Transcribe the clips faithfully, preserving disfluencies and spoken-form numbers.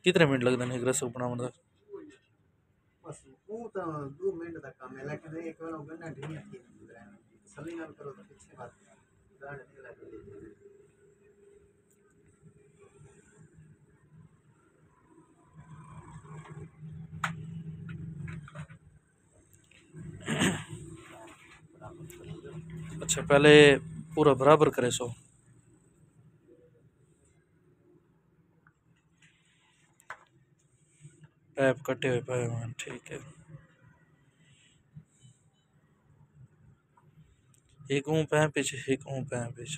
कितने मिनट लगते हैं एक रस बनाने का? बस वो तो दो मिनट तक काम है, लेकिन एक बार गन्ना ढीला की सली नाल करो तो पीछे बात गाड़ नहीं लगे। अच्छा पहले पूरा बराबर करे सो। पैप कटे हुए पैप, ठीक है। एक ऊँ पैप पीछे, एक ऊँ पैप पीछे।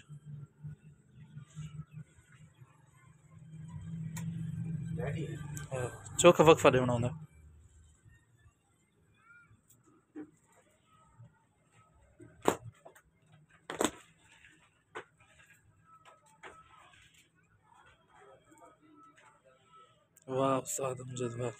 चौखा वक्फा दे बनाऊंगा। वाह उस्ताद अमजद वाह।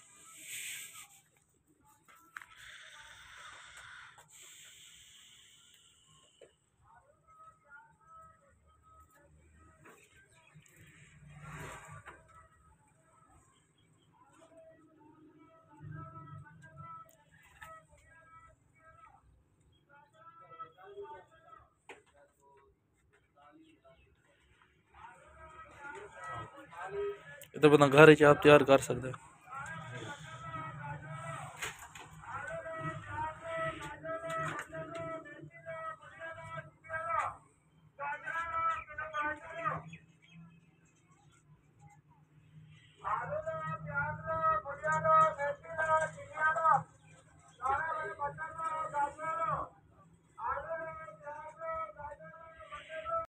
ये तो बंदा घर च आप तैयार कर सकते हो।